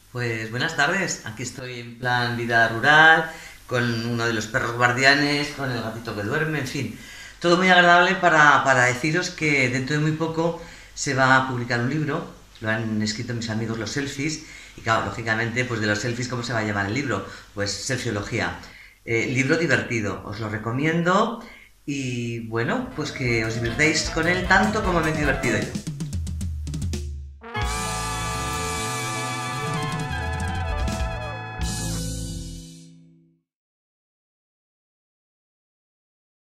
Pues buenas tardes, aquí estoy en plan vida rural, con uno de los perros guardianes, con el gatito que duerme, en fin. Todo muy agradable para deciros que dentro de muy poco se va a publicar un libro, lo han escrito mis amigos los selfies, y claro, lógicamente, pues de los selfies, ¿cómo se va a llamar el libro? Pues selfiología. Libro divertido, os lo recomiendo y bueno, pues que os divirtáis con él tanto como me he divertido yo.